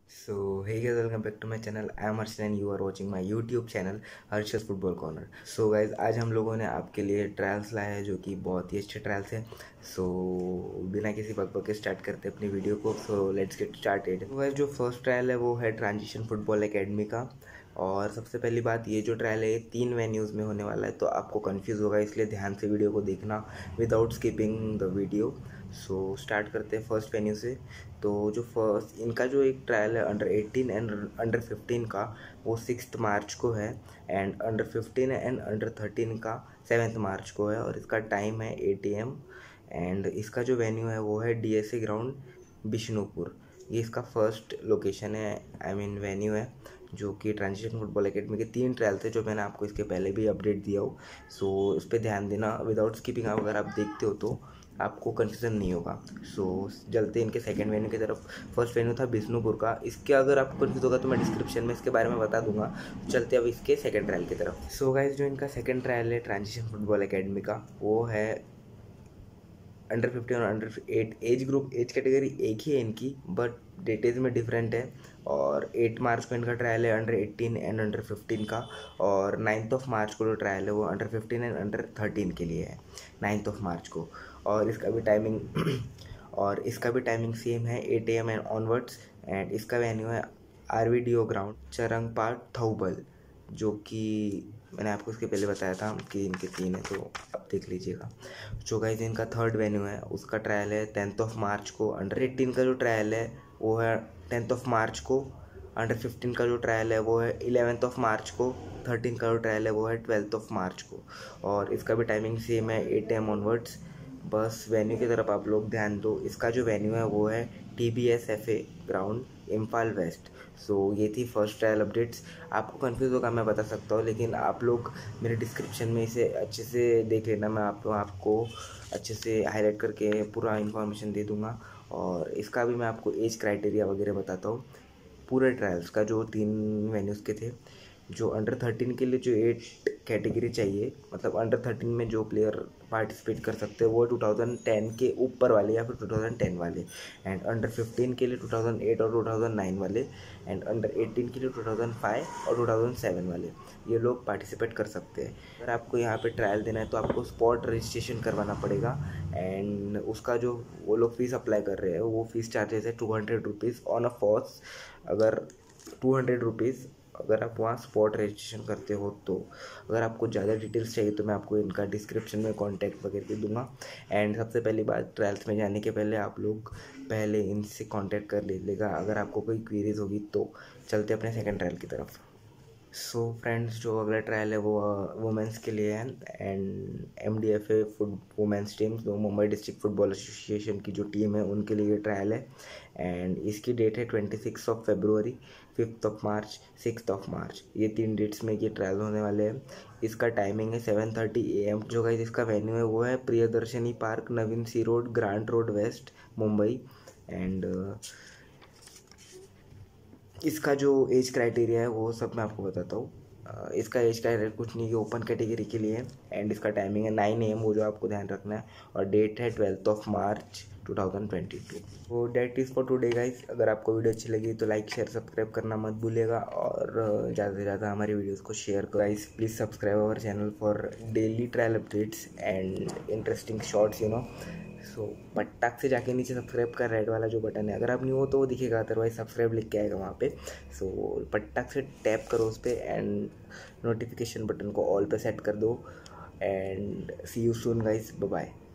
So hey guys, welcome back to my channel. I am Arshad and you are watching my YouTube channel Arshad's Football Corner. So guys, आज हम लोगों ने आपके लिए trials लाए हैं जो कि बहुत ही अच्छे ट्रायल्स हैं. So बिना किसी बकबक के स्टार्ट करते हैं अपनी वीडियो को. So let's get started. तो guys, जो फर्स्ट ट्रायल है वो है ट्रांजिशन फुटबॉल एकेडमी का. और सबसे पहली बात, ये जो ट्रायल है 3 वेन्यूज़ में होने वाला है, तो आपको कंफ्यूज होगा, इसलिए ध्यान से वीडियो को देखना without skipping the video. So start करते हैं फर्स्ट वेन्यू से. तो जो फर्स्ट इनका जो एक ट्रायल है अंडर 18 एंड अंडर 15 का, वो 6 मार्च को है. एंड अंडर 15 एंड अंडर 13 का 7 मार्च को है. और इसका टाइम है 8 AM. एंड इसका जो वेन्यू है वो है DSA ग्राउंड बिष्णुपुर. ये इसका फर्स्ट लोकेशन है, आई मीन वेन्यू है, जो कि ट्रांजिशन फुटबॉल एकेडमी के 3 ट्रायल थे जो मैंने आपको इसके पहले भी अपडेट दिया हो. सो इस पर ध्यान देना विदाउट स्किपिंग. अगर आप देखते हो तो आपको कन्फ्यूज़न नहीं होगा. सो चलते इनके सेकंड वेन्यू की तरफ. फर्स्ट वेन्यू था बिष्णुपुर का. इसके अगर आपको कन्फ्यूज होगा तो मैं डिस्क्रिप्शन में इसके बारे में बता दूंगा. चलते अब इसके सेकंड ट्रायल की तरफ. सो गाइस, जो इनका सेकंड ट्रायल है ट्रांजिशन फुटबॉल एकेडमी का, वो है अंडर 15 और under 8 age group. Age category एक ही है इनकी, बट डेटेज में डिफरेंट है. और 8 मार्च को इनका ट्रायल है अंडर 18 एंड अंडर 15 का. और 9 मार्च को जो ट्रायल है वो अंडर 15 एंड अंडर 13 के लिए है, 9 मार्च को. और इसका भी टाइमिंग सेम है, 8 AM एंड ऑनवर्ड्स. एंड इसका वेन्यू है RVDO ग्राउंड चरंगपाट थौबल, जो कि मैंने आपको इसके पहले बताया था कि इनके 3 है, तो अब देख लीजिएगा. जो गाइस इनका थर्ड वेन्यू है, उसका ट्रायल है 10 मार्च को. अंडर 18 का जो ट्रायल है वो है 10 मार्च को. अंडर 15 का जो ट्रायल है वो है 11 मार्च को. 13 का जो ट्रायल है वो है 12 मार्च को. और इसका भी टाइमिंग सेम है, 8 AM ऑनवर्ड्स. बस वेन्यू की तरफ आप लोग ध्यान दो. इसका जो वेन्यू है वो है TBSFA ground Imphal west. So ये थी फर्स्ट ट्रायल अपडेट्स. आपको कंफ्यूज होगा मैं बता सकता हूँ, लेकिन आप लोग मेरे डिस्क्रिप्शन में इसे अच्छे से देख लेना. मैं आपको अच्छे से हाईलाइट करके पूरा इन्फॉर्मेशन दे दूँगा. और इसका भी मैं आपको एज क्राइटेरिया वगैरह बताता हूँ पूरे ट्रायल्स का, जो 3 वेन्यूज़ के थे. जो अंडर 13 के लिए जो 8 कैटेगरी चाहिए, मतलब अंडर 13 में जो प्लेयर पार्टिसिपेट कर सकते हैं वो 2010 के ऊपर वाले या फिर 2010 वाले. एंड अंडर 15 के लिए 2008 और 2009 वाले. एंड अंडर 18 के लिए 2005 और 2007 वाले, ये लोग पार्टिसिपेट कर सकते हैं. अगर आपको यहाँ पे ट्रायल देना है तो आपको स्पॉट रजिस्ट्रेशन करवाना पड़ेगा. एंड उसका जो वो लोग फीस अप्लाई कर रहे हैं, वो फीस चार्जेस है 200 रुपीज़ ऑन अ फॉस. अगर 200 रुपीज़ अगर आप वहाँ स्पॉट रजिस्ट्रेशन करते हो तो. अगर आपको ज़्यादा डिटेल्स चाहिए तो मैं आपको इनका डिस्क्रिप्शन में कॉन्टैक्ट वगैरह दे दूँगा. एंड सबसे पहली बात, ट्रायल्स में जाने के पहले आप लोग पहले इनसे कॉन्टैक्ट कर लीजिएगा अगर आपको कोई क्वेरीज होगी तो. चलते अपने सेकंड ट्रायल की तरफ. सो फ्रेंड्स, जो अगला ट्रायल है वो वुमेंस के लिए है. एंड MDFA वुमेंस टीम, जो मुंबई डिस्ट्रिक्ट फुटबॉल एसोसिएशन की जो टीम है, उनके लिए ये ट्रायल है. एंड इसकी डेट है 26 फरवरी, 5 मार्च, 6 मार्च. ये 3 डेट्स में ये ट्रायल होने वाले हैं. इसका टाइमिंग है 7:30 AM. जो गाइस इसका वेन्यू है वो है प्रियदर्शनी पार्क, नवीन sea road, Grant road west, Mumbai. And इसका जो एज क्राइटेरिया है वो सब मैं आपको बताता हूँ. इसका एज क्राइटेरिया कुछ नहीं, ये ओपन कैटेगरी के लिए है. एंड इसका टाइमिंग है 9 AM, वो जो आपको ध्यान रखना है. और डेट है 12 मार्च 2022. तो date is for today guys. अगर आपको वीडियो अच्छी लगी तो लाइक शेयर सब्सक्राइब करना मत भूलिएगा. और ज़्यादा से ज़्यादा हमारी वीडियोस को शेयर करो guys. Please subscribe our channel for daily trial updates and interesting shorts, so पट्टाक से जाके नीचे सब्सक्राइब का रेड वाला जो बटन है, अगर आप न्यू हो तो वो दिखेगा, अदरवाइज सब्सक्राइब लिख के आएगा वहाँ पे. सो पट्टाक से टैप करो उस पर एंड नोटिफिकेशन बटन को ऑल पे सेट कर दो. And see you soon guys, bye bye.